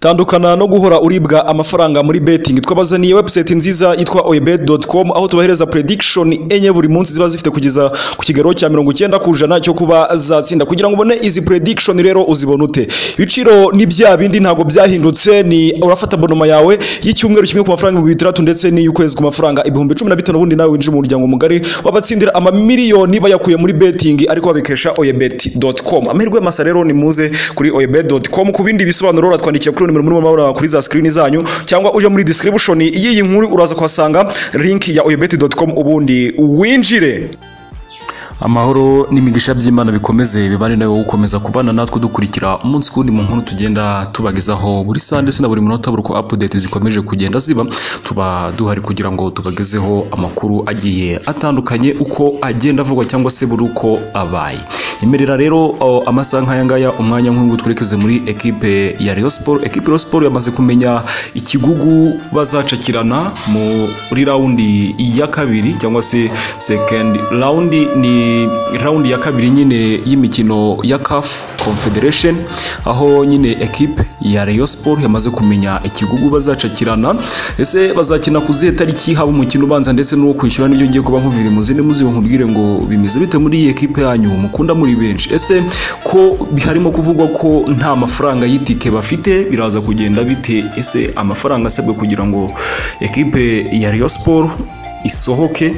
Tandukana no guhora uribwa amafaranga muri betting. Twabazaniye website nziza yitwa oyebet.com aho tubahereza prediction enye buri munsi ziba zifite kugeza ku kigero cya 90% cyo kuba zatsinda. Kugira ngo ubone izi prediction rero uzibone ute. Ibiciro ni bya bindi ntago byahindutse, ni urafata bonoma yawe y'icyumweru kimwe ku mafaranga 3000 ndetse ni y'ukwezi ku mafaranga 1015 ubundi nawe winjira mu muryango mugari wabatsindira amamiliyoni bayakuye muri betting ariko babikesha oyebet.com. Amahirwe masa rero ni muze kuri oyebet.com. Ku bindi bisobanuro ratwandikiye kuri nimero muri mabara kuri za screen zanyu cyangwa uje muri description y'iyi nkuru uraza kuhasanga link ya oyebet.com ubundi winjire. Amahoro n'imigisha by'Imana bikomeze bibane nawe ukomeza kubana natwe dukurikira umunsi kundi mu nkuru tugenda tubagezaho buri sande na buri munota buri ko update zikomeje kugenda ziba tuba duhari kugira ngo tubagezeho amakuru agiye atandukanye uko agenda avugwa cyangwa se buri uko abaye. Imerera rero amasaha nk'aya ngaya umwanya nk'ubu twerekeze muri ekipe ya Rayon Sport. Ekipe ya Rayon Sport yamaze kumenya Yikigugu bazacakirana muri raundi ya kabiri cyangwa se second round, ni raundi ya kabiri nyine y'imikino ya CAF Confederation, aho nyine ekipe ya Rayon Sport yamaze kumenya Yikigugu bazacakirana. Ese bazakina kuzihe tariki haba umukino ubanza ndetse no kwishyura n'ibyo ngiye kuba nkuvira imuzinde muzibo nkubwire ngo bimeze bite muri iyi ekipe yanyu mukunda muri benshi. Ese ko harimo kuvugwa ko nta mafaranga y'itike bafite biraza kugenda bite? Ese amafaranga asabwe kugira ngo ekipe ya Rayon Sport isohoke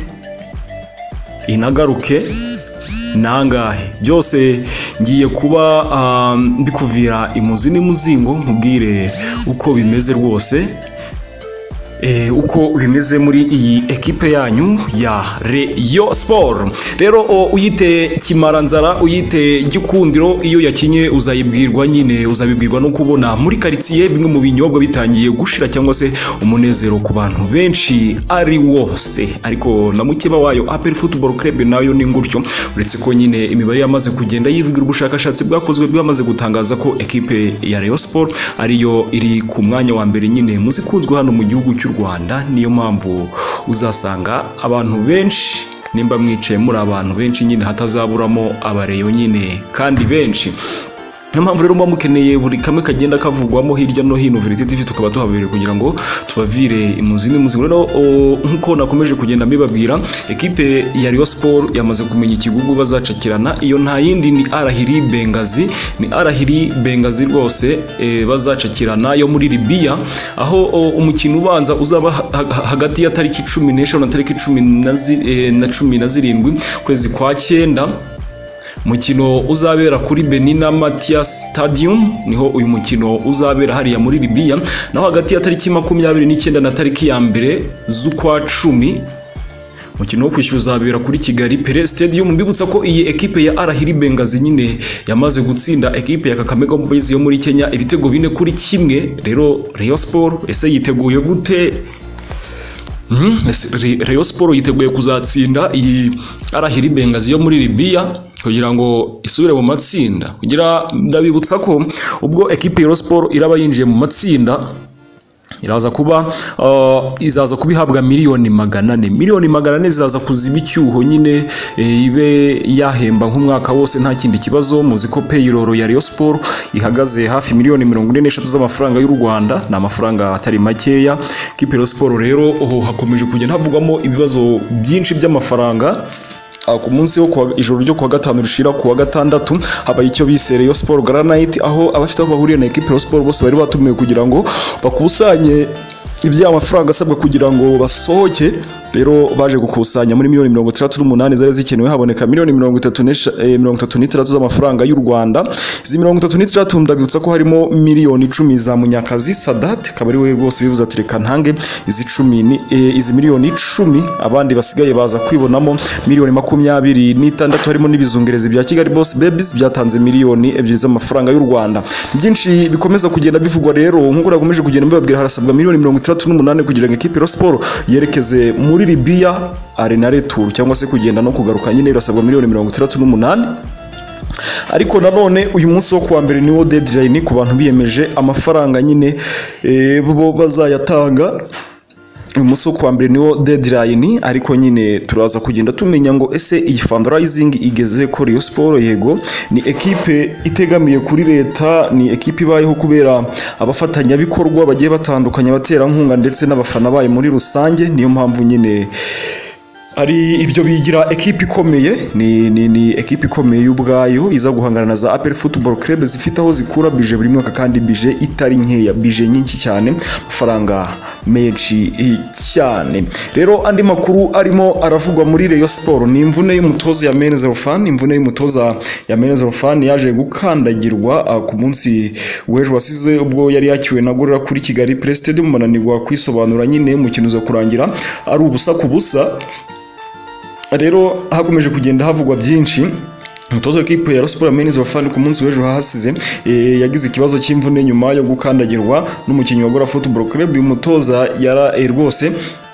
inagaruke nangahe? Byose ngiye kuba mbikuvira imuzi n'umuzingo nkubwire uko bimeze rwose, uko bimeze muri iyi ekipe yanyu ya Rayon Sport. Rero uyite kimaranzara uyite gikundiro, iyo yakinye uzayibwirwa nyine, uzabibwirwa no kubona muri quartier bimwe mu binyobwa bitangiye gushira cyangwa se umunezero ku bantu benshi ari wose. Ariko na mukeba wayo APR Football Club nayo ni nguryo, uretse ko nyine imibare yamaze kugenda yivugira ubushakashatsi bwakozwe bwamaze gutangaza ko ekipe ya Rayon Sport ariyo iri ku mwanya wa mbere nyine muzikunzwe hano mu gihugu cy'u Rwanda. Niyo mpamvu uzasanga abantu benshi, nimba mwicaye muri abantu benshi nyine hatazaburamo abareyo nyine kandi benshi. Niyo mpamvu rero mba mukeneye buri kamwe kagenda kavugwamo hirya no hino Verite TV tukaba tuhabere kugira ngo tubavire imuzi n'umuzi. Rero nkuko nakomeje kugenda mbibabwira, ekipe ya Rayon Sport yamaze kumenya Yikigugu bazacakirana. Iyo nta yindi ni Arahiri Bengazi, ni Arahiri Bengazi rwose bazacakirana yo muri Libya, aho umukino ubanza uzaba hagati ya tariki 10 na tariki 17 kwezi kwa 9. Mukino uzabera kuri Benina Matias Stadium, niho uyu mukino uzabera hariya muri Libya. Naho hagati ya tariki 29 na tariki ya 2 z'ukwa 10 mukino wo kwishyura uzabera kuri Kigali Pele Stadium. Mbibutsa ko iyi ekipe ya Arahiri Bengazi nyine yamaze gutsinda ekipe ya Kakamega Boys yo muri Kenya ibitego 4-1. Rero Rayon Sport ese yiteguye gute? Rayon Sport yiteguye kuzatsinda iyi Arahiri Bengazi yo muri Libya kugira ngo isubire mu matsinda. Kugira ndabibutsa ko ubwo ekipe ya Rayon Sport iraba yinjiye mu matsinda izaza kubihabwa miliyoni 400. Miliyoni 400 zizaza kuziba icyuho nyine ibe yahemba nk'umwaka wose nta kindi kibazo. Muzi ko payroll ya Rayon Sport ihagaze hafi miliyoni 43 z'amafaranga y'u Rwanda, na amafaranga atari makeya. Ekipe ya Rayon Sport rero hakomeje kugenda havugwamo ibibazo byinshi by'amafaranga. Ku munsi wo ijoro ryo kuwa gatanu rishira kuwa gatandatu habaye icyo bise Rayon Sport Gala Night, aho abafite aho bahuriye na ekipe ya Sport bose bari batumiwe kugira ngo bakusanye iby'amafaranga asabwa kugira ngo basohoke. Rero baje gukusanya muri miliyoni 38 zari zikenewe, haboneka miliyoni 33 z'amafaranga y'u Rwanda. Izi 33 ndabibutsa ko harimo miliyoni 10 za Munyakazi Sadat, kabari we rwose bivuze ati reka ntange izi 10 izi miliyoni 10, abandi basigaye baza kwibonamo miliyoni 26, harimo n'ibizungerezi bya Kigali Boss Babies byatanze miliyoni 2 z'amafaranga y'u Rwanda. Byinshi bikomeza kugenda bivugwa rero, nkuko nakomeje kugenda mbabwira, harasabwa miliyoni 38 kugira ngo ekipe ya Sport yerekeze muri Libya arena retour cyangwa se kugenda no kugaruka nyine birasabwa miliyoni 38. Ariko nanone uyu munsi wo kuwa mbere niwo deadline ku bantu biyemeje amafaranga nyine bo bazayatanga. umunsi wo kwa mbere niwo deadline, ariko nyine turaza kugenda tumenya ngo ese iyi fundraising igeze ko Rayon Sport. Yego ni ekipe itegamiye kuri leta, ni ekipe ibayeho kubera abafatanyabikorwa bagiye batandukanye, abaterankunga ndetse n'abafana bayo muri rusange. Niyo mpamvu nyine ari ibyo bigira ekipe ikomeye, ni ekipe ikomeye y'ubwayo iza guhangana na za APR Football Club zifite aho zikura bije buri mwaka, kandi bije itari nkeya, bije nyinshi cyane, amafaranga menshi cyane. Rero andi makuru arimo aravugwa muri Rayon Sport ni imvune y'umutoza Yamenye yaje gukandagirwa ku munsi w'ejo wasize, ubwo yari yakiwe na Gorira kuri Kigali Play Stadium, bananirwa kwisobanura nyine umukino uza kurangira ari ubusa ku busa. Rero hakomeje kugenda havugwa byinshi. Umutoza w'ikipe ya Rayon Sport Yamenye ku munsi w'ejo hahasize yagize ikibazo cy'imvune nyuma yo gukandagirwa n'umukinnyi wa Gorira Football Club. Uyu mutoza rwose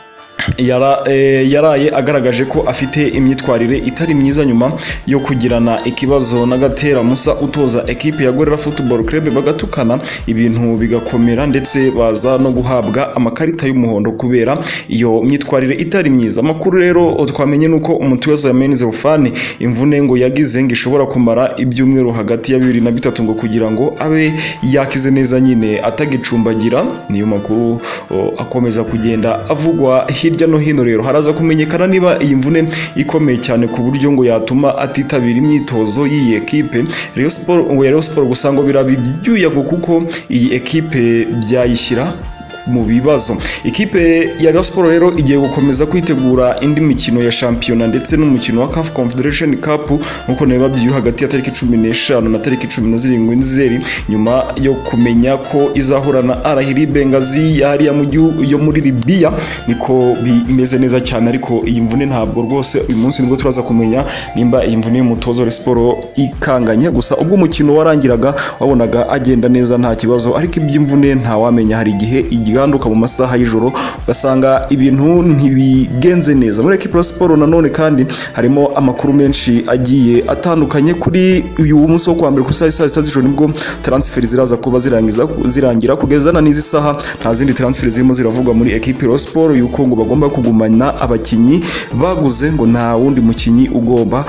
yaraye agaragaje ko afite imyitwarire itari myiza nyuma yo kugirana ikibazo na Gatera Musa utoza ekipe ya Gorira Football Club, bagatukana ibintu bigakomera ndetse baza no guhabwa amakarita y'umuhondo kubera iyo myitwarire itari myiza. Amakuru rero twamenye nuko umutoza Yamenye imvune ngo yagize ngo ishobora kumara ibyumweru hagati ya 2 na 3 ngo kugira ngo abe yakize neza nyine atagicumbagira. Niyo makuru akomeza kugenda avugwa hirya no hino. Rero haraza kumenyekana niba iyi mvune ikomeye cyane ku buryo ngo yatuma atitabira imyitozo y'iyi ekipe Rayon Sport gusa ngo birabibyuya kuko iyi ekipe byayishyira mu bibazo. Ikipe ya Rayon Sport rero igiye gukomeza kwitegura indi mikino ya shampiyona ndetse n'umukino wa Cafc Confederation Cup nkuko nababwiye hagati ya tariki 15 na tariki 17 Nzeri, nyuma yo kumenya ko izahura na Al Ahly Benghazi yari yo muri Libya. Niko bimeze neza cyane, ariko iyi mvune ntabwo rwose uyu munsi nibwo turaza kumenya nimba iyi mvune y'umutoza wa Sport ikanganye. Gusa ubwo umukino warangiraga wabonaga agenda neza nta kibazo, ariko iby'imvune nta wamenya. Hari igihe iganduka mu masaha y'ijoro ugasanga ibintu ntibigenze neza muri ekipe ya Sport. Nanone kandi harimo amakuru menshi agiye atandukanye kuri uyu munsi wo kwa mbere ku saa 6 z'ijoro, nibwo transfer ziraza kuba zirangira. Kugeza na n'izi saha nta zindi transfer zirimo ziravugwa muri ekipe ya Sport, yuko ngo bagomba kugumana abakinyi baguze, ngo nta wundi mukinyi ugomba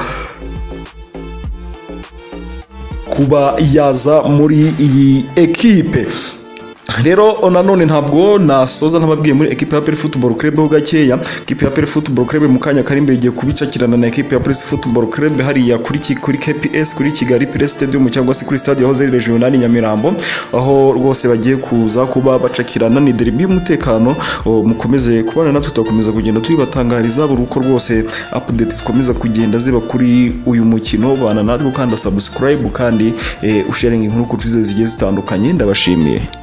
kuba yaza muri iyi ekipe. Rero nanone ntabwo nasoza ntababwiye muri ekipe ya APR Football Club ho gakeya. Ekipe ya APR Football Club mu kanya kari imbere igiye kubicakirana na ekipe ya APR Football Club hariya kuri KPS kuri Kigali Play Stadium cyangwa se kuri stade yahoze ari Rayon Nyamirambo, aho rwose bagiye kuza kuba bacakirana. Ni derby y'umutekano, mukomeze kubana natwe, tutakomeza kugenda tubibatangariza buri uko rwose updates zikomeza kugenda ziba kuri uyu mukino. Bana natwe kandi subscribe kandi usharing inkuru ku zigiye zitandukanye. Ndabashimiye.